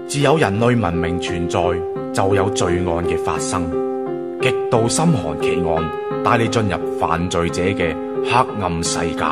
自有人類文明存在，就有罪案嘅發生。極度心寒奇案，帶你進入犯罪者嘅黑暗世界。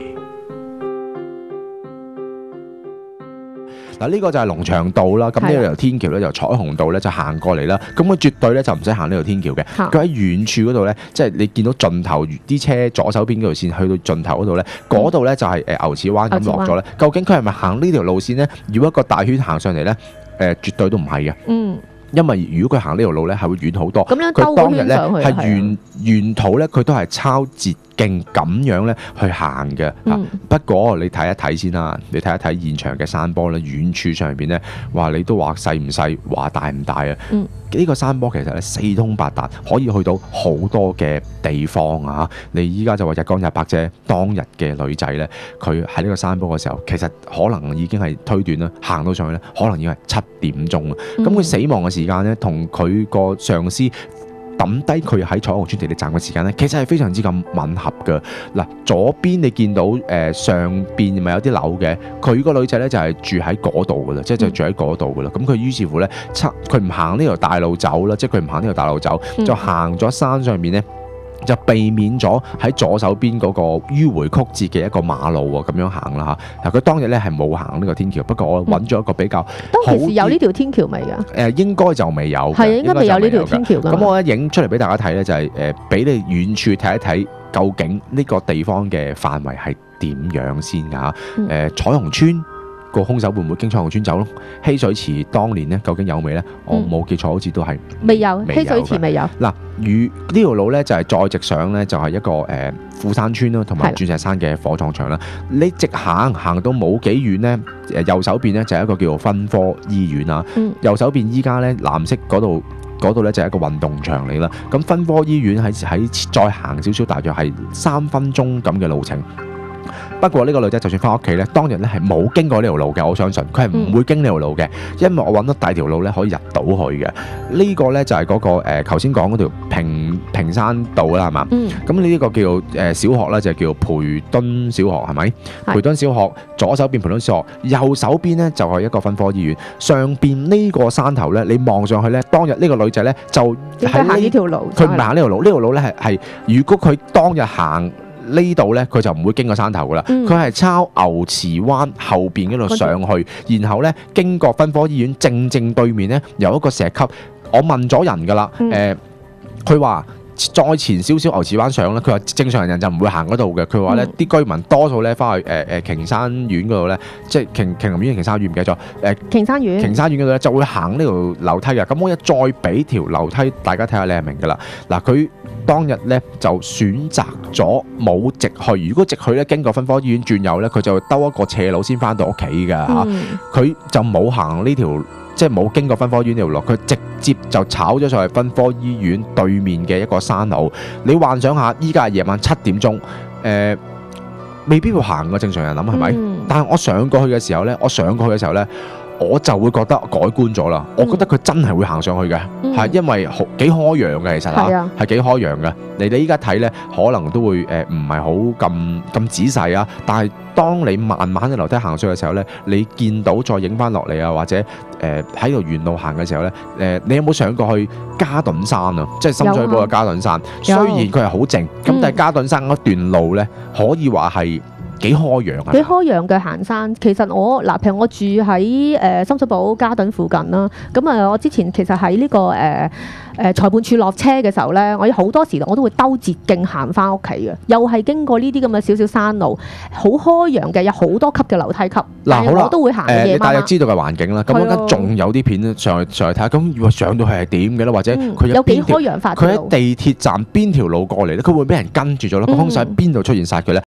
嗱，呢個就係龍翔道啦。咁呢個由天橋咧，由彩虹道咧就行過嚟啦。咁佢絕對咧就唔使行呢條天橋嘅。佢喺遠處嗰度咧，即係你見到盡頭啲車左手邊嗰條線去到盡頭嗰度咧，嗰度咧就係牛池灣咁落咗咧。究竟佢係咪行呢條路線咧？如果一個大圈行上嚟咧，絕對都唔係嘅。因為如果佢行呢條路咧，係會遠好多。 咁樣佢當日咧係沿途咧，佢都係抄捷徑咁樣咧去行嘅。不過你睇一睇先啦，你睇一睇現場嘅山坡咧，遠處上邊咧，話你都話細唔細，話大唔大啊？呢個山坡其實咧四通八達，可以去到好多嘅地方啊！你依家就話日光日白啫，當日嘅女仔咧，佢喺呢個山坡嘅時候，其實可能已經係推斷啦，行到上去咧，可能已經係7點鐘啦。咁佢死亡嘅時間咧，同佢個上司抌低佢喺彩虹村地鐵站嘅時間咧，其實係非常之咁吻合㗎。嗱，左邊你見到上邊咪有啲樓嘅，佢個女仔咧就係住喺嗰度㗎啦，即係就住喺嗰度㗎啦。咁佢於是乎咧，佢唔行呢條大路走啦，即係佢唔行呢條大路走，就行咗山上面咧。就避免咗喺左手邊嗰個迂迴曲折嘅一個馬路喎，咁樣行啦嚇。嗱，佢當日咧係冇行呢個天橋，不過我揾咗一個比較當其時有呢條天橋未㗎？ 應該就未有， 係應該未有呢條天橋㗎。 咁我咧影出嚟俾大家睇咧，就係俾你遠處睇一睇，究竟呢個地方嘅範圍係點樣先㗎？彩虹村個兇手會唔會經彩虹村走咯？嬉水池當年咧究竟有未咧？我冇記錯，好似都係未有。嬉水池未有。 嗱，呢條路咧就係再直上咧，就係一個富山村啦，同埋鑽石山嘅火葬場啦。你直行到冇幾遠咧，右手邊咧就係一個叫做分科醫院啊。右手邊依家咧藍色嗰度咧就係一個運動場嚟啦。咁分科醫院喺再行少少，大約係3分鐘咁嘅路程。不過呢個女仔就算翻屋企咧，當日咧係冇經過呢條路嘅，我相信佢係唔會經呢條路嘅，因為我揾到第二條路咧可以入到去嘅。呢個咧就係嗰個頭先講嗰條平山道啦，係嘛？咁呢個叫小學咧就叫培敦小學，係咪？培敦小學左手邊培敦小學，右手邊咧就係一個分科醫院。上邊呢個山頭咧，你望上去咧，當日呢個女仔咧就喺呢條路，佢唔係行呢條路，呢條路咧係如果佢當日行呢度咧，佢就唔會經過山頭噶啦，佢係抄牛池灣後邊嗰度上去，然後咧經過分科醫院正對面咧有一個石級，我問咗人噶啦，佢話再前少少牛池灣上咧，佢話正常人就唔會行嗰度嘅，佢話咧啲居民多數咧翻去瓊山苑嗰度咧，即係瓊林苑、瓊山苑唔記得咗，瓊山苑嗰度咧就會行呢條樓梯嘅。咁我一再俾條樓梯大家睇下，你係明噶啦。嗱，佢當日咧就選擇咗冇直去，如果直去咧經過分科醫院轉右咧，佢就兜一個斜路先翻到屋企㗎嚇。佢就冇行呢條。即係冇經過分科醫院呢條路，佢直接就炒咗上去分科醫院對面嘅一個山路。你幻想下，依家係夜晚7點鐘，未必會行嘅，正常人諗係咪？但係我上過去嘅時候咧，我就會覺得改觀咗啦。我覺得佢真係會行上去嘅，係因為幾開揚嘅，其實嚇係幾開揚嘅。你依家睇咧，可能都會唔係好咁仔細啊。但係當你慢慢嘅樓梯行上去嘅時候咧，你見到再影翻落嚟啊，或者喺條沿路行嘅時候咧，你有冇上過去嘉頓山啊？即係深水埗嘅嘉頓山。雖然佢係好靜，咁但係嘉頓山嗰段路咧，可以話係幾開揚啊！幾開揚嘅行山，其實譬如我住喺深水埗嘉頓附近啦，咁我之前其實喺呢個裁判處落車嘅時候咧，我有好多時我都會兜捷徑行翻屋企嘅，又係經過呢啲咁嘅少少山路，好開揚嘅，有好多級嘅樓梯級。嗱，好啦，我都會行嘅。 你大約知道嘅環境啦，咁我間仲有啲片上去睇下，咁如果上到去係點嘅咧，或者佢有幾開揚法？ 佢喺地鐵站邊條路過嚟咧，佢會俾人跟住咗咧？個兇手喺邊度出現殺佢咧？